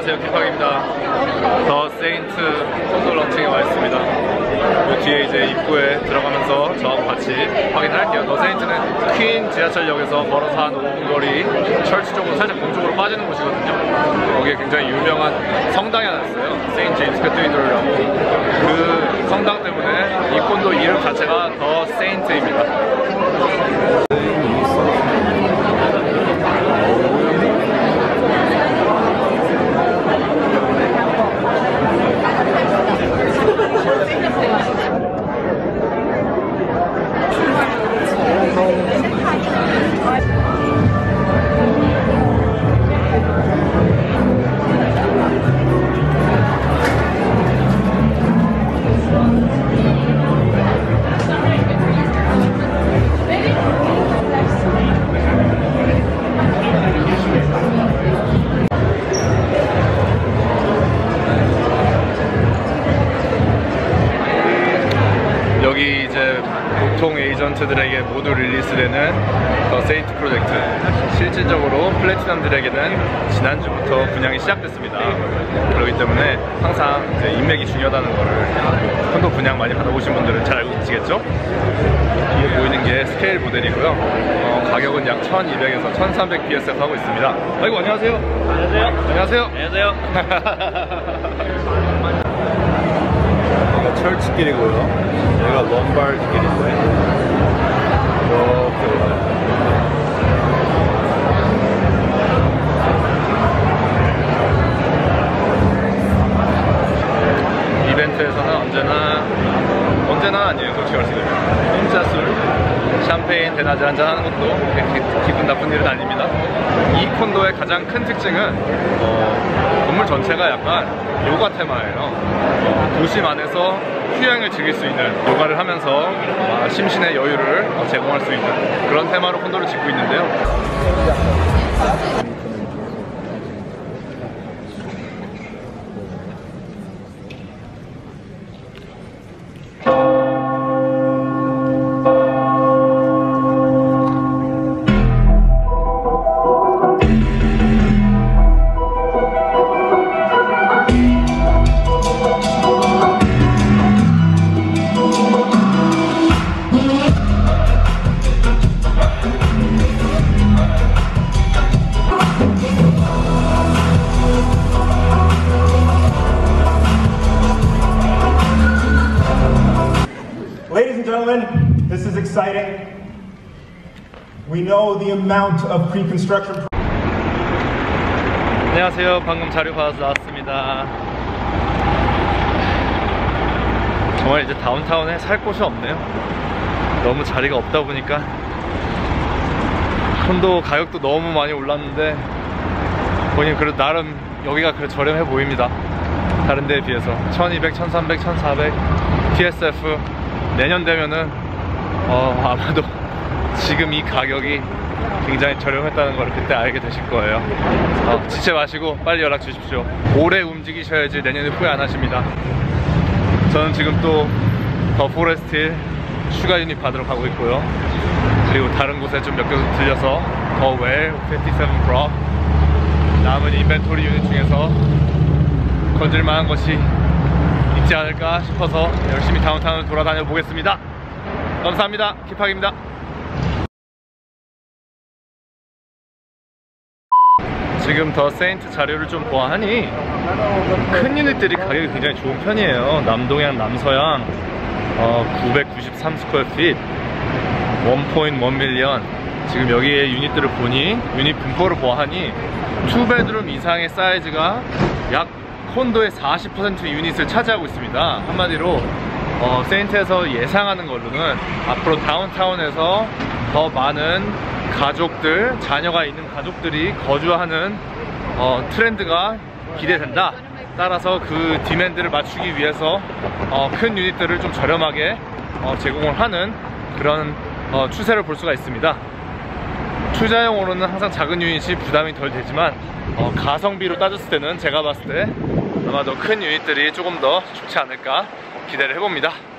안녕하세요, 키팍입니다. 더 세인트 콘도 런칭에 와 있습니다. 그 뒤에 이제 입구에 들어가면서 저하고 같이 확인할게요. 더 세인트는 퀸 지하철역에서 걸어서 한 5분 거리 철치 쪽으로 살짝 동쪽으로 빠지는 곳이거든요. 거기에 굉장히 유명한 성당이 하나 있어요. 세인트 제임스 캐티드럴이라고. 그 성당 때문에 이 콘도 이름 자체가 더 세인트입니다. 여기 이제 보통 에이전트들에게 모두 릴리스되는 더 세인트 프로젝트, 실질적으로 플래티넘들에게는 지난주부터 분양이 시작됐습니다. 그렇기 때문에 항상 이제 인맥이 중요하다는 거를 콘도 분양 많이 받아보신 분들은 잘 알고 계시겠죠? 뒤에 보이는 게 스케일 모델이고요. 가격은 약 1200에서 1300 PSF 하고 있습니다. 아이고, 안녕하세요. 안녕하세요. 안녕하세요. 안녕하세요. 여기가 철치길이고요. 여기가 럼바르드 길인데 이렇게 올라가요. 이벤트에서는 언제나 아니에요. 솔직히 말씀드리면 공짜 술, 샴페인 대낮에 한잔 하는 것도 기분 나쁜 일은 아닙니다. 이 콘도의 가장 큰 특징은 건물 전체가 약간 요가 테마예요. 도심 안에서 휴양을 즐길 수 있는, 요가를 하면서 심신의 여유를 제공할 수 있는 그런 테마로 콘도를 짓고 있는데요. Ladies and gentlemen, this is exciting. We know the amount of pre-construction. 안녕하세요. 방금 자료 받아서 나왔습니다. 정말 이제 다운타운에 살 곳이 없네요. 너무 자리가 없다 보니까 콘도 가격도 너무 많이 올랐는데 보니 그래도 나름 여기가 그래도 저렴해 보입니다. 다른 데에 비해서 1200, 1300, 1400 PSF 내년 되면은 아마도 지금 이 가격이 굉장히 저렴했다는 걸 그때 알게 되실 거예요. 지체 마시고 빨리 연락 주십시오. 오래 움직이셔야지 내년에 후회 안 하십니다. 저는 지금 또 더 포레스트 힐 추가 유닛 받으러 가고 있고요. 그리고 다른 곳에 좀 몇 곳 들려서 더 웰, 57 브록 남은 인벤토리 유닛 중에서 건질만한 것이 있지 않을까 싶어서 열심히 다운타운을 돌아다녀 보겠습니다. 감사합니다. 키팍입니다. 지금 더 세인트 자료를 좀 보아하니 큰 유닛들이 가격이 굉장히 좋은 편이에요. 남동향, 남서향 993 스퀘어핏 1.1 밀리언. 지금 여기에 유닛들을 보니 유닛 분포를 보아하니 2베드룸 이상의 사이즈가 약 콘도의 40% 유닛을 차지하고 있습니다. 한마디로 세인트에서 예상하는 걸로는 앞으로 다운타운에서 더 많은 가족들, 자녀가 있는 가족들이 거주하는 트렌드가 기대된다. 따라서 그 디맨드를 맞추기 위해서 큰 유닛들을 좀 저렴하게 제공을 하는 그런 추세를 볼 수가 있습니다. 투자용으로는 항상 작은 유닛이 부담이 덜 되지만 가성비로 따졌을 때는 제가 봤을 때 아마도 큰 유닛들이 조금 더 좋지 않을까 기대를 해봅니다.